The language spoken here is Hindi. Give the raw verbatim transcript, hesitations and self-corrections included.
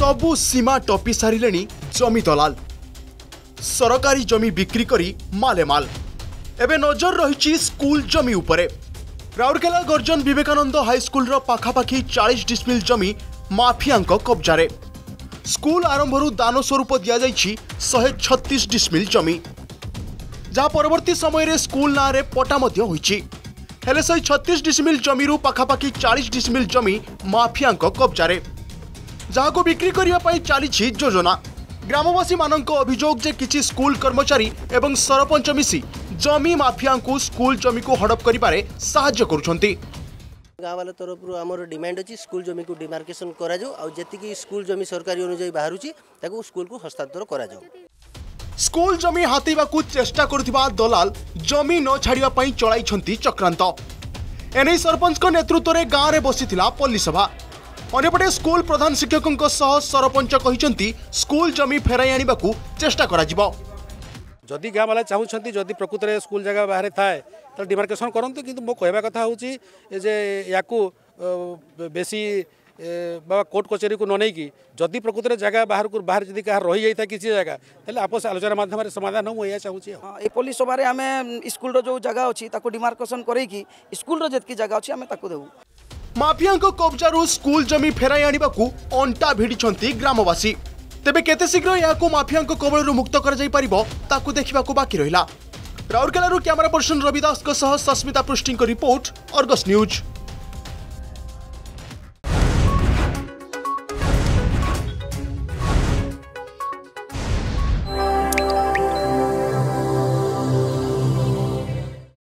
सबु सीमा टपी सारे जमी दलाल सरकारी जमी बिक्री करी मालेमाल एबे नजर रही स्कूल जमी उपरे। राउरकेला गर्जन विवेकानंद हाईस्कूल पाखापाखि चालीस डिस्मिल जमी माफिया कब्जारे। स्कूल आरंभरू दान स्वरूप दि जाइछि शहे छत्तीस डिस्मिल जमी, जहाँ परवर्ती समय रे स्कूल ना रे पटा मध्य होइछि। हेले शहे छत्तीस डिस्मिल जमीरू पाखापाखि चालीस डिस्मिल जमी माफिया कब्जारे, जहाँ को बिक्री करने पाई चली योजना। ग्रामवासी मानक अभियोग जे किछि स्कूल कर्मचारी एवं सरपंच मिसी जमी माफिया को स्कूल जमी को हड़प करिबारे साहाय्य करुछंती। गाँव वाला तरफ आमर डिमांड अच्छी स्कूल जमी को डिमार्केशन करा जाओ और जेतिकी स्कूल जमी सरकारी अनुसार बाहरुची ताकू स्कूल को हस्तांतर करा जाओ। स्कूल जमी हातेबा को चेष्टा करुथिबा दलाल जमी न छाड़िबा पई चलाइछंती चक्रांत। एनै सरपंच को नेतृत्व रे गाँव रे बसिथिला पल्ली सभा। अन्यपटे स्कूल प्रधान शिक्षकों सह सरपंच कहिसंती स्कूल जमी फेराई आनिबा को चेष्टा करा जिवो। जदि गाँव वाला चाहूँगी जदि प्रकृत में स्कूल जगह बाहर थाए तो डिमार्केशन करते, किंतु मो कहवा कथा हूँ जे याकू बेसी बाबा कोर्ट कचेरी को न नहीं कि जदि प्रकृत में जगह बाहर को बाहर जदि कह रही जाता किसी जगह तेल आपस आलोचना माध्यम समाधान हो मुझे चाहूँगी। ये पुलिस सभा आम स्कूल जो जगह अच्छी डिमार्केशन करके स्कूल जी जगह अच्छी आम देवु। माफिया कब्जारू स्कूल जमी फेराई आनिबा को अंटा भिड़िछंती ग्रामवासी। तेबे केते शीघ्र याकू माफिया कबलरू मुक्त कर जाई परिबो ताकू देखिबा को बाकी रहिला। राउरकेलारू कैमरा पर्सन रविदास सह सस्मिता पृष्टि रिपोर्ट, अर्गस न्यूज।